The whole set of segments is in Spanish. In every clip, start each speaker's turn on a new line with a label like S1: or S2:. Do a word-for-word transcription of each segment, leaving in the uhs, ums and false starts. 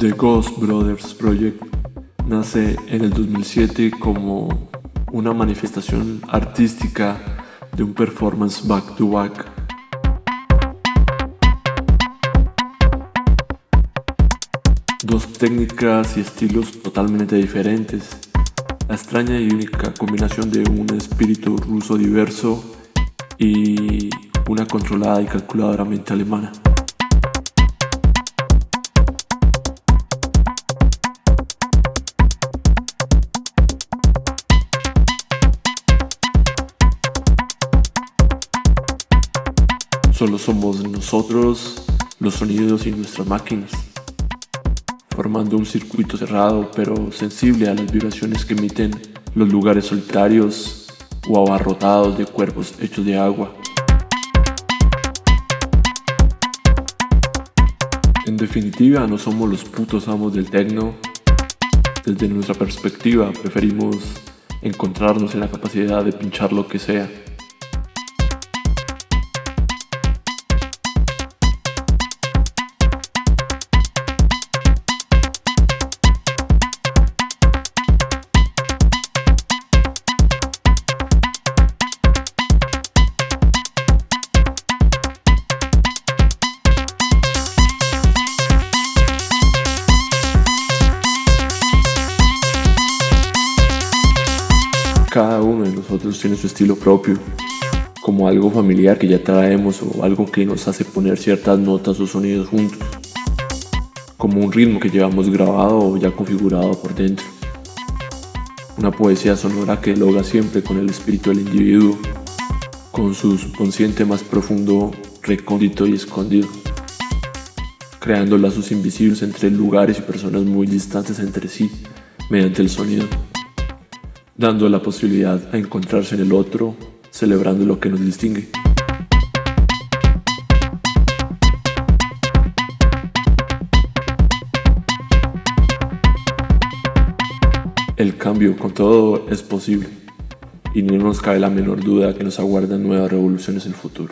S1: The Ghost Brothers Project nace en el dos mil siete como una manifestación artística de un performance back to back. Dos técnicas y estilos totalmente diferentes, la extraña y única combinación de un espíritu ruso diverso y una controlada y calculadora mente alemana. Solo somos nosotros, los sonidos y nuestras máquinas, formando un circuito cerrado pero sensible a las vibraciones que emiten los lugares solitarios o abarrotados de cuerpos hechos de agua. En definitiva, no somos los putos amos del techno. Desde nuestra perspectiva, preferimos encontrarnos en la capacidad de pinchar lo que sea. Cada uno de nosotros tiene su estilo propio, como algo familiar que ya traemos o algo que nos hace poner ciertas notas o sonidos juntos, como un ritmo que llevamos grabado o ya configurado por dentro. Una poesía sonora que dialoga siempre con el espíritu del individuo, con su subconsciente más profundo, recóndito y escondido, creando lazos invisibles entre lugares y personas muy distantes entre sí mediante el sonido, dando la posibilidad a encontrarse en el otro, celebrando lo que nos distingue. El cambio con todo es posible, y no nos cabe la menor duda que nos aguardan nuevas revoluciones en el futuro.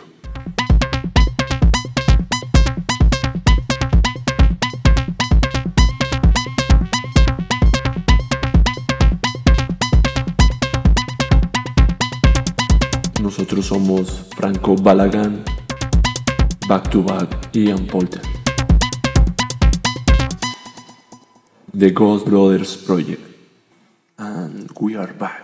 S1: Nosotros somos Franco Balagan, Back to Back y Ian Poulter. The Ghost Brothers Project. And we are back.